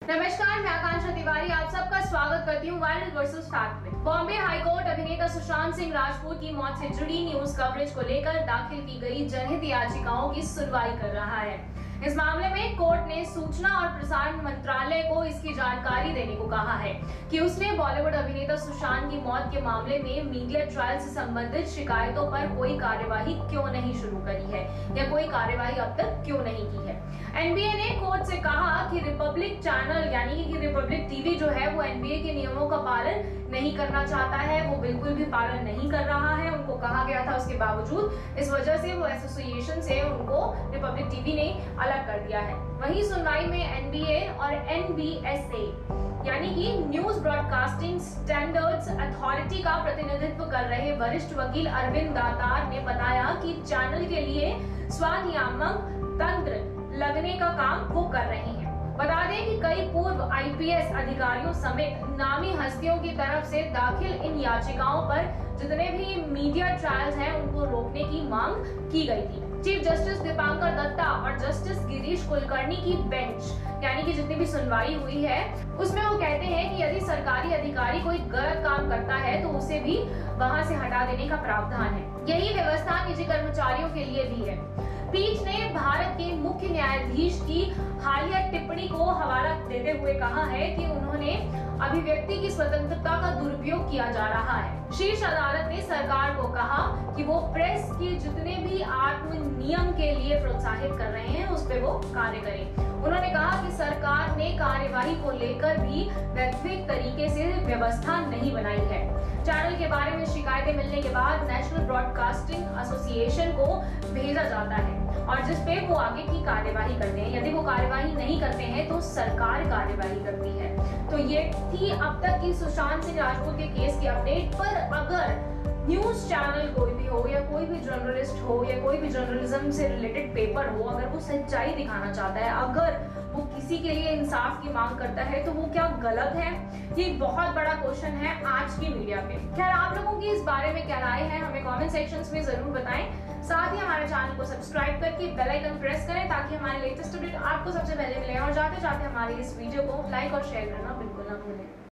नमस्कार, मैं आकांक्षा तिवारी आप सबका स्वागत करती हूँ वायरल वर्सेस फैक्ट में। बॉम्बे हाईकोर्ट अभिनेता सुशांत सिंह राजपूत की मौत से जुड़ी न्यूज कवरेज को लेकर दाखिल की गई जनहित याचिकाओं की सुनवाई कर रहा है। इस मामले में कोर्ट ने सूचना और प्रसारण मंत्रालय को इसकी जानकारी देने को कहा है कि उसने बॉलीवुड अभिनेता सुशांत की मौत के मामले में मीडिया ट्रायल से संबंधित शिकायतों पर कोई कार्यवाही क्यों नहीं शुरू करी है या कोई कार्यवाही अब तक क्यों नहीं की है। एनबीए ने कोर्ट से कहा कि रिपब्लिक चैनल यानी कि रिपब्लिक टीवी जो है वो एनबीए के नियमों का पालन नहीं करना चाहता है, वो बिल्कुल भी पालन नहीं कर रहा है। उनको कहा गया था, उसके बावजूद इस वजह से वो एसोसिएशन से उनको रिपब्लिक टीवी ने अलग कर दिया है। वहीं सुनवाई में एनबीए और एनबीएसए यानी कि न्यूज ब्रॉडकास्टिंग स्टैंडर्ड्स अथॉरिटी का प्रतिनिधित्व कर रहे वरिष्ठ वकील अरविंद दातार ने बताया कि चैनल के लिए स्वानियामक तंत्र लगने का काम वो कर रहे हैं। बता दें कि कई पूर्व आईपीएस अधिकारियों समेत नामी हस्तियों की तरफ से दाखिल इन याचिकाओं पर जितने भी मीडिया ट्रायल्स हैं उनको रोकने की मांग की गई थी। चीफ जस्टिस दीपांकर दत्ता और जस्टिस गिरीश कुलकर्णी की बेंच यानी कि जितनी भी सुनवाई हुई है उसमें वो कहते हैं कि यदि सरकारी अधिकारी कोई गलत काम करता है तो उसे भी वहां से हटा देने का प्रावधान है। यही व्यवस्था निजी कर्मचारियों के लिए भी है। पीठ ने भारत के मुख्य न्यायाधीश की हालिया टिप्पणी को हवाला देते हुए कहा है कि उन्होंने अभिव्यक्ति की स्वतंत्रता का दुरुपयोग किया जा रहा है। शीर्ष अदालत ने सरकार को कहा कि वो प्रेस के जितने भी आत्म नियम के लिए प्रोत्साहित कर रहे हैं उस पे वो कार्य करें। उन्होंने कहा कि सरकार ने कार्यवाही को लेकर भी वैधानिक तरीके से व्यवस्था नहीं बनाई है। चैनल के बारे में शिकायतें मिलने के बाद नेशनल ब्रॉडकास्टिंग एसोसिएशन को भेजा जाता है और जिस पे वो आगे की कार्यवाही करते हैं। यदि वो कार्यवाही नहीं करते हैं तो सरकार कार्यवाही करती है। तो ये थी अब तक की सुशांत सिंह राजपूत के केस की अपडेट। पर अगर न्यूज चैनल कोई भी हो या कोई भी जर्नलिस्ट हो या कोई भी जर्नलिज्म से रिलेटेड पेपर हो, अगर वो सच्चाई दिखाना चाहता है, अगर वो किसी के लिए इंसाफ की मांग करता है तो वो क्या गलत है? ये बहुत बड़ा क्वेश्चन है आज की मीडिया पे। खैर, आप लोगों की इस बारे में क्या राय है हमें कमेंट सेक्शंस में जरूर बताएं। साथ ही हमारे चैनल को सब्सक्राइब करके बेल आइकन प्रेस करें ताकि हमारे लेटेस्ट अपडेट आपको सबसे पहले मिले और जाते जाते हमारी इस वीडियो को लाइक और शेयर करना बिल्कुल ना भूलें।